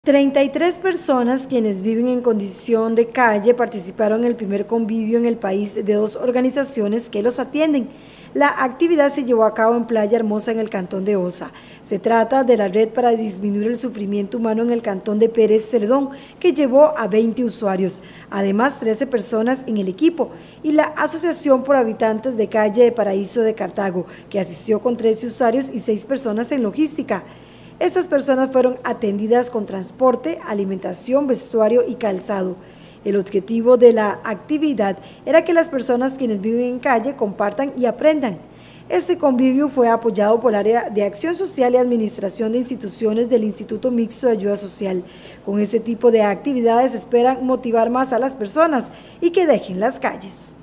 33 personas quienes viven en condición de calle participaron en el primer convivio en el país de dos organizaciones que los atienden. La actividad se llevó a cabo en Playa Hermosa, en el cantón de Osa. Se trata de la red para disminuir el sufrimiento humano en el cantón de Pérez Celedón, que llevó a 20 usuarios, además 13 personas en el equipo, y la Asociación por Habitantes de Calle de Paraíso de Cartago, que asistió con 13 usuarios y 6 personas en logística. Estas personas fueron atendidas con transporte, alimentación, vestuario y calzado. El objetivo de la actividad era que las personas quienes viven en calle compartan y aprendan. Este convivio fue apoyado por el área de Acción Social y Administración de Instituciones del Instituto Mixto de Ayuda Social. Con este tipo de actividades esperan motivar más a las personas y que dejen las calles.